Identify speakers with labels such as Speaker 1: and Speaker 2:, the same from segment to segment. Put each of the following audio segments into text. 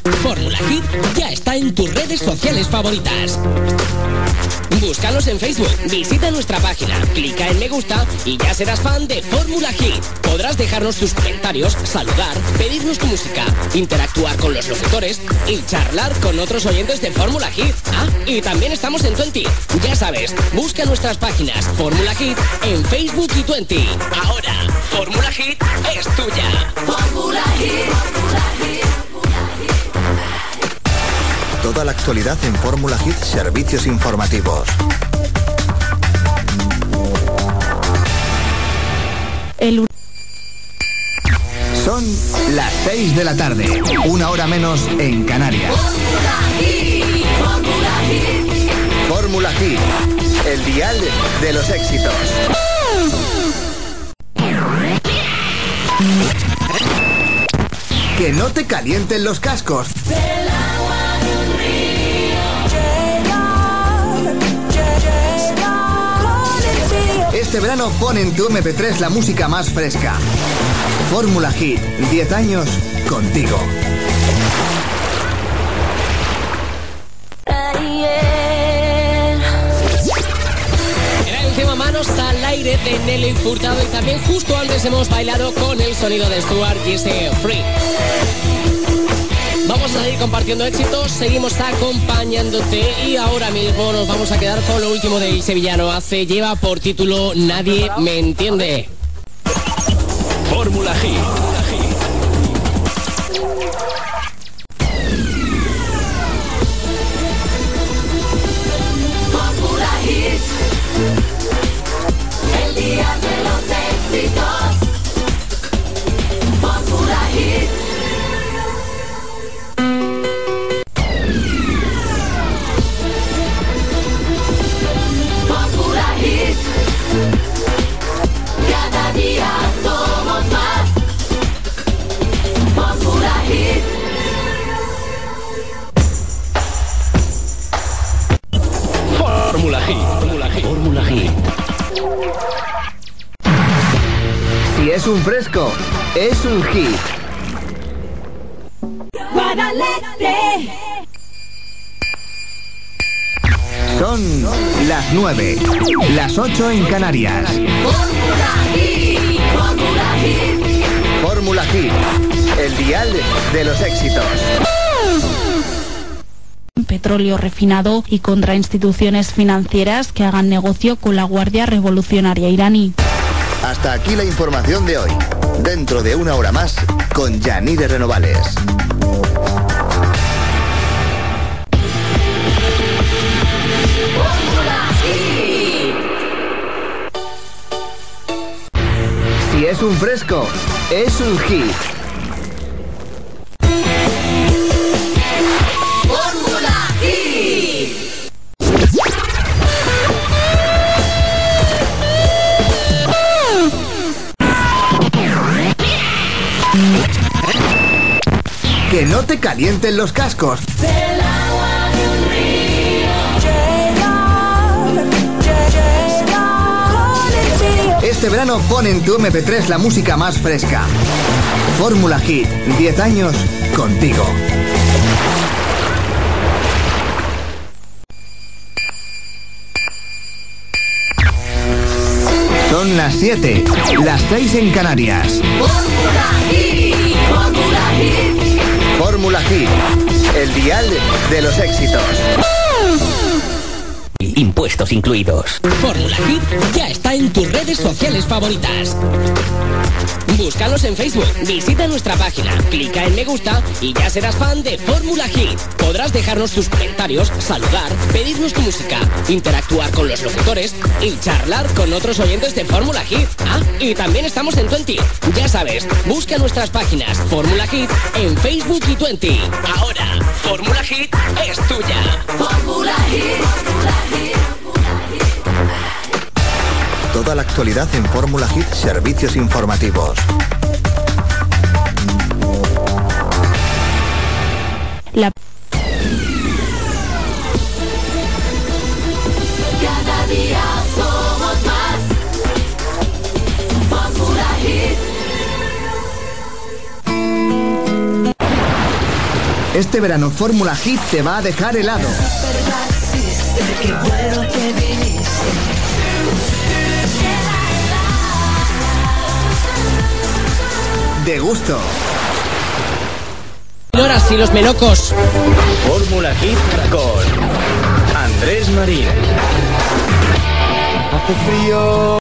Speaker 1: Fórmula Hit ya está en tus redes sociales favoritas. Búscanos en Facebook, visita nuestra página, clica en me gusta y ya serás fan de Fórmula Hit. Podrás dejarnos tus comentarios, saludar, pedirnos tu música, interactuar con los locutores y charlar con otros oyentes de Fórmula Hit. Ah, y también estamos en Twenty. Ya sabes, busca nuestras páginas Fórmula Hit en Facebook y Twenty. Ahora, Fórmula Hit es tuya. Fórmula Hit.
Speaker 2: Toda la actualidad en Fórmula Hit, servicios informativos. Son las 6 de la tarde, 1 hora menos en Canarias. Fórmula Hit, el dial de los éxitos. Que no te calienten los cascos. Este verano pon en tu MP3 la música más fresca. Fórmula Hit, 10 años contigo.
Speaker 1: Era el tema Manos al Aire de Nelly Furtado y también justo antes hemos bailado con el sonido de Stuart y ese Free. Vamos a seguir compartiendo éxitos, seguimos acompañándote y ahora mismo nos vamos a quedar con lo último del sevillano. Lleva por título Nadie me entiende.
Speaker 3: Fórmula Hit.
Speaker 4: Fórmula Hit. El día de los éxitos. Fórmula Hit. Fórmula Hit. Cada día somos más. Fórmula Hit.
Speaker 3: Fórmula Hit. Fórmula Hit.
Speaker 2: Si es un fresco, es un hit.
Speaker 4: Guadalete.
Speaker 2: Son las 9, las 8 en Canarias.
Speaker 4: Fórmula Hit. Fórmula Hit.
Speaker 2: Fórmula Hit, el dial de los éxitos.
Speaker 5: Petróleo refinado y contra instituciones financieras que hagan negocio con la Guardia Revolucionaria iraní.
Speaker 2: Hasta aquí la información de hoy. Dentro de 1 hora más, con Yanire Renovales. Si es un fresco, es un hit.
Speaker 4: Fórmula Hit.
Speaker 2: Que no te calienten los cascos.
Speaker 4: Del agua de un río.
Speaker 2: Este verano pon en tu MP3 la música más fresca. Fórmula Hit, 10 años contigo. Son las 7, las 6 en Canarias.
Speaker 4: Fórmula Hit. Fórmula Hit.
Speaker 2: Fórmula Hit, el dial de los éxitos.
Speaker 1: Impuestos incluidos. Fórmula Hit ya está en tus redes sociales favoritas. Búscanos en Facebook, visita nuestra página, clica en me gusta y ya serás fan de Fórmula Hit. Podrás dejarnos tus comentarios, saludar, pedirnos tu música, interactuar con los locutores y charlar con otros oyentes de Fórmula Hit. Ah, y también estamos en Twenty. Ya sabes, busca nuestras páginas Fórmula Hit en Facebook y Twenty. Ahora, Fórmula Hit es tuya.
Speaker 4: Fórmula Hit.
Speaker 2: Toda la actualidad en Fórmula Hit, servicios informativos.
Speaker 4: Cada día somos más. Fórmula Hit.
Speaker 2: Este verano Fórmula Hit te va a dejar helado. De gusto.
Speaker 1: Horas y los melocos.
Speaker 3: Fórmula Hit con Andrés Marín.
Speaker 2: Hace frío.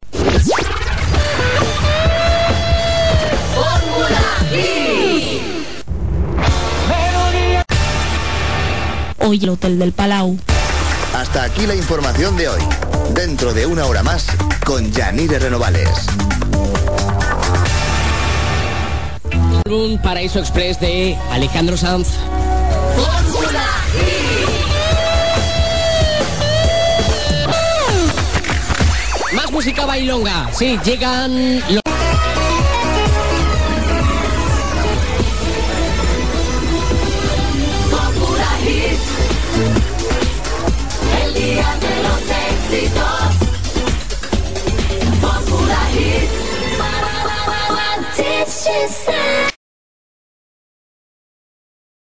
Speaker 5: Hoy el Hotel del Palau.
Speaker 2: Hasta aquí la información de hoy. Dentro de una hora más, con Yanire Renovales.
Speaker 1: Un Paraíso Express de Alejandro Sanz.
Speaker 4: Fórmula Hit.
Speaker 1: Más música bailonga. Sí, llegan los...
Speaker 4: Fórmula Hit. El día de los éxitos. Fórmula Hit. What did she say?